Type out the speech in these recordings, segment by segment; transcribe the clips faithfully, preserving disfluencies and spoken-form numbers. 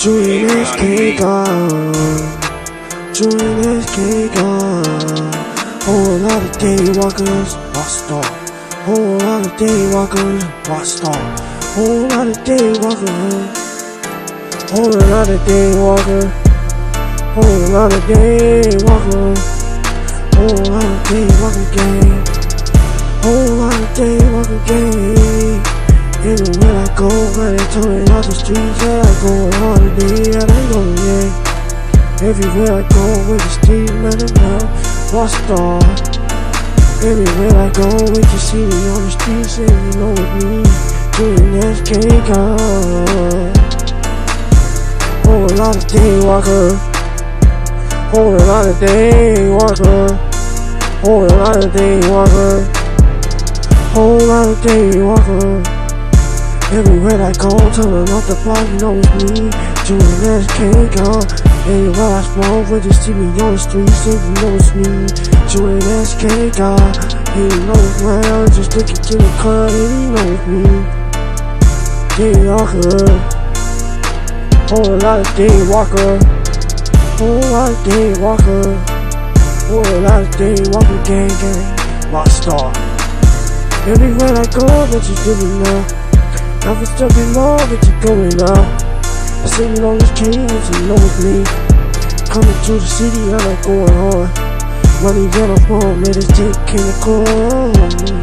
Julian S K God, Julian S K God. Whole lot of daywalkers, lost star. Whole lot of daywalkers, lost star. Whole lot of daywalkers, whole lot of daywalkers, whole lot of daywalkers, whole lot of daywalker gang, whole lot of daywalker gang. Anywhere I go, man, they turning off the streets, yeah, I go on holiday, yeah, they go, yeah. Everywhere I go with the street, man, they know, lost star. Everywhere I go with you see me on the streets, and you know it's me, Julian S K God. Whole lot of daywalker, whole lot of daywalker, whole lot of daywalker, whole lot of daywalker. Everywhere I go, turning off the block, you know it's me, Julian S K God. Anywhere I smoke, when you see me on the streets, and you know it's me, Julian S K God. He knows well, just look at the club, and he knows me, daywalker. Whole lot of daywalker, whole lot of daywalker, whole lot of daywalker gang gang, lost star. Everywhere I go, but you do me now. Nothing stepping more, but you going up. Sitting on this king, but you know it's me. Coming to the city, I'm not going on. Money get off home, man, it's taking the call.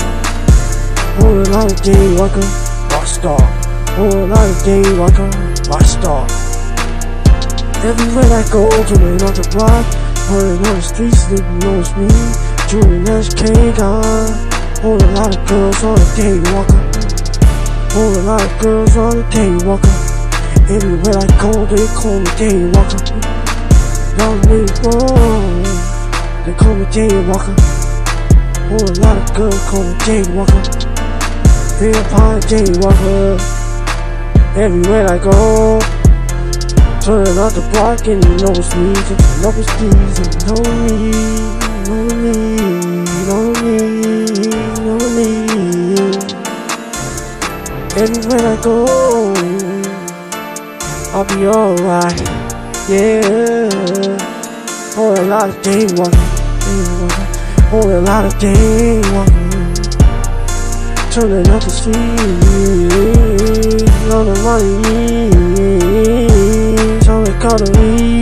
Whole lot of daywalker, lost star. Whole lot of daywalker, lost star. Everywhere I go, turning off the block, running on the streets, you know it's me, Julian S K God. Whole lot of girls on the daywalker. Whole lot of girls on the daywalker. Everywhere I go, they call me daywalker. Young niggas wrong, they call me daywalker. Whole lot of girls call me daywalker. Vampire daywalker. Everywhere I go, turning out the block and you know it's me. Just you know it's me, you know me, know me, know me, know me. Everywhere I go, I'll be alright, yeah. Whole lot of daywalking, daywalking, whole lot of daywalking. Turning up the street, on the money, on the cutlery.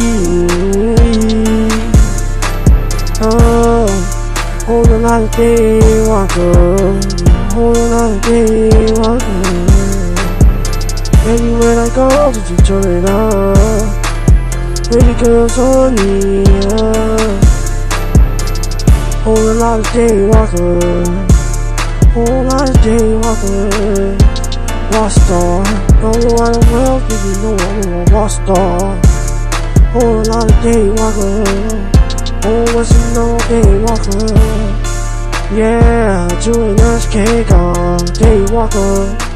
Oh, whole lot of daywalker, whole lot of daywalker. Everywhere I go, did you turn it up? Pretty girls on me, yeah. Whole lot of daywalker, whole lot of daywalker, lost star. Don't know why I'm well, cause you know I'm a lost star. Whole lot of daywalker, oh, what's you know, daywalker. Yeah, Julian S K God, daywalker.